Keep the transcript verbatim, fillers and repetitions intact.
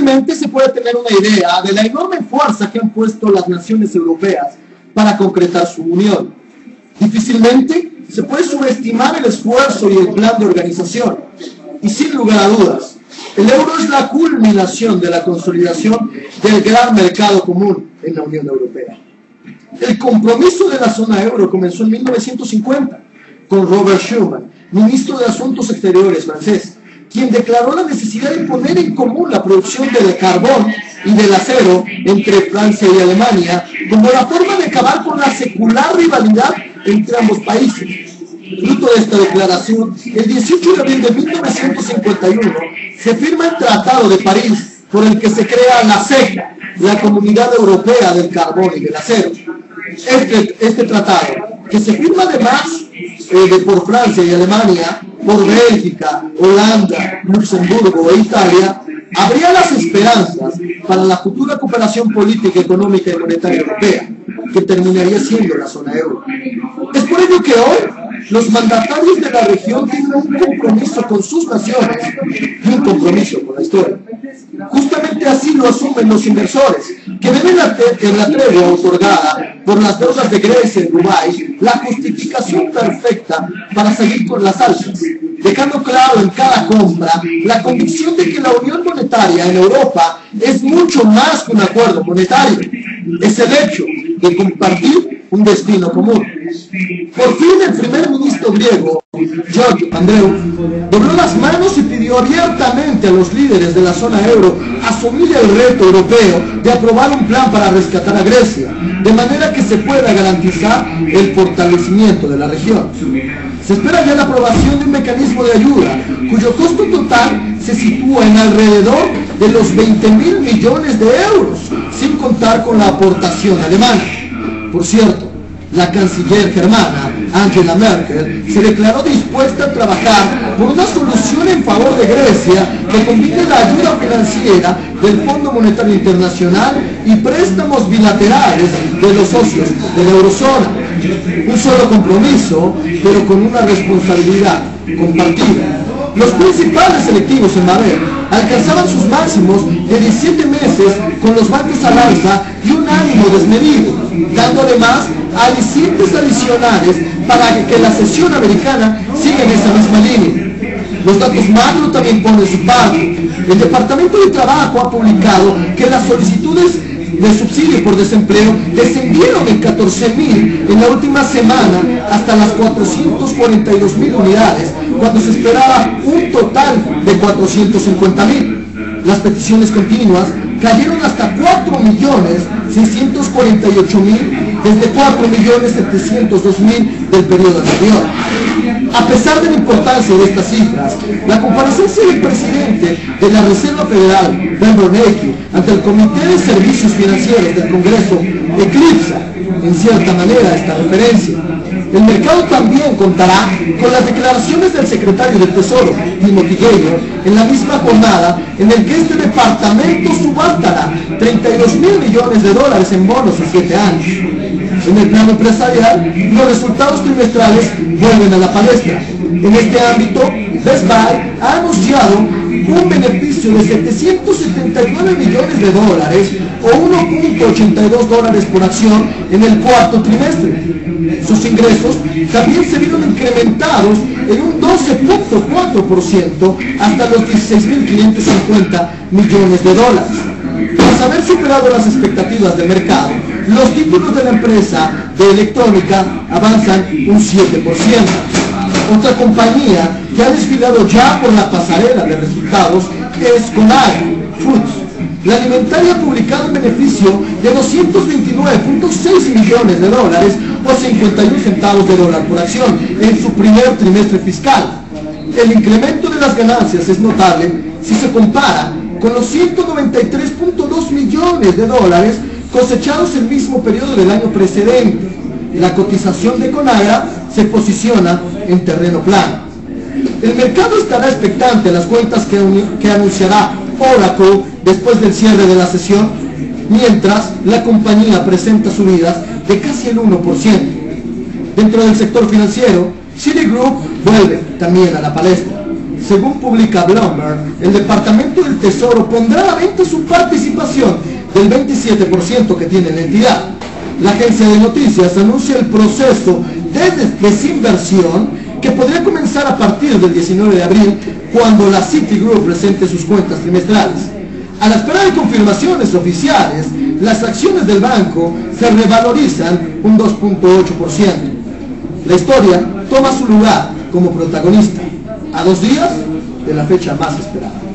Fácilmente se puede tener una idea de la enorme fuerza que han puesto las naciones europeas para concretar su unión. Difícilmente se puede subestimar el esfuerzo y el plan de organización. Y sin lugar a dudas, el euro es la culminación de la consolidación del gran mercado común en la Unión Europea. El compromiso de la zona euro comenzó en mil novecientos cincuenta con Robert Schuman, ministro de Asuntos Exteriores francés, quien declaró la necesidad de poner en común la producción del carbón y del acero entre Francia y Alemania como la forma de acabar con la secular rivalidad entre ambos países. Fruto de esta declaración, el dieciocho de abril de mil novecientos cincuenta y uno se firma el Tratado de París, por el que se crea la CECA, la Comunidad Europea del Carbón y del Acero. Este, este tratado, que se firma además eh, de por Francia y Alemania, por Bélgica, Holanda, Luxemburgo e Italia, abría las esperanzas para la futura cooperación política, económica y monetaria europea, que terminaría siendo la zona euro. Es por ello que hoy los mandatarios de la región tienen un compromiso con sus naciones y un compromiso con la historia. Justamente así lo asumen los inversores, que ven en la, en la tregua otorgada por las deudas de Grecia y Dubái la justificación perfecta para seguir con las alzas, dejando claro en cada compra la convicción de que la unión monetaria en Europa es mucho más que un acuerdo monetario. Es el hecho de compartir un destino común. Por fin el primer ministro griego, George Papandreou, dobló las manos y pidió abiertamente a los líderes de la zona euro asumir el reto europeo de aprobar un plan para rescatar a Grecia, de manera que se pueda garantizar el fortalecimiento de la región. Se espera ya la aprobación de un mecanismo de ayuda, cuyo costo total se sitúa en alrededor de los veinte mil millones de euros, sin contar con la aportación alemana. Por cierto, la canciller germana, Angela Merkel, se declaró dispuesta a trabajar por una solución en favor de Grecia que combine la ayuda financiera del Fondo Monetario Internacional y préstamos bilaterales de los socios de la eurozona. Un solo compromiso, pero con una responsabilidad compartida. Los principales selectivos en Babel alcanzaban sus máximos de diecisiete meses con los bancos al alza y un ánimo desmedido, dando además alicientes adicionales para que la sesión americana siga en esa misma línea. Los datos macro también ponen su parte. El Departamento de Trabajo ha publicado que las solicitudes de subsidio por desempleo descendieron en catorce mil en la última semana hasta las cuatrocientas cuarenta y dos mil unidades, cuando se esperaba un total de cuatrocientos cincuenta mil. Las peticiones continuas cayeron hasta cuatro millones seiscientos cuarenta y ocho mil desde cuatro millones setecientos dos mil del periodo anterior. A pesar de la importancia de estas cifras, la comparecencia del presidente de la Reserva Federal, Ben Bernanke, ante el Comité de Servicios Financieros del Congreso eclipsa, en cierta manera, esta referencia. El mercado también contará con las declaraciones del secretario del Tesoro, Timothy Geithner, en la misma jornada en el que este departamento subastará treinta y dos mil millones de dólares en bonos a siete años. En el plano empresarial, los resultados trimestrales vuelven a la palestra. En este ámbito, Best Buy ha anunciado un beneficio de setecientos setenta y nueve millones de dólares o uno punto ochenta y dos dólares por acción en el cuarto trimestre. Sus ingresos también se vieron incrementados en un doce punto cuatro por ciento hasta los dieciséis mil quinientos cincuenta millones de dólares. Tras haber superado las expectativas de mercado, los títulos de la empresa de electrónica avanzan un siete por ciento. Otra compañía que ha desfilado ya por la pasarela de resultados es Conagra Foods. La alimentaria ha publicado un beneficio de doscientos veintinueve punto seis millones de dólares o cincuenta y un centavos de dólar por acción en su primer trimestre fiscal. El incremento de las ganancias es notable si se compara con los ciento noventa y tres punto dos millones de dólares cosechados el mismo periodo del año precedente. La cotización de Conagra se posiciona en terreno plano. El mercado estará expectante a las cuentas que, que anunciará Oracle después del cierre de la sesión, mientras la compañía presenta subidas de casi el uno por ciento. Dentro del sector financiero, Citigroup vuelve también a la palestra. Según publica Bloomberg, el Departamento del Tesoro pondrá a la venta su participación del veintisiete por ciento que tiene la entidad. La agencia de noticias anuncia el proceso de desinversión que podría comenzar a partir del diecinueve de abril, cuando la Citigroup presente sus cuentas trimestrales. A la espera de confirmaciones oficiales, las acciones del banco se revalorizan un dos punto ocho por ciento. La historia toma su lugar como protagonista, a dos días de la fecha más esperada.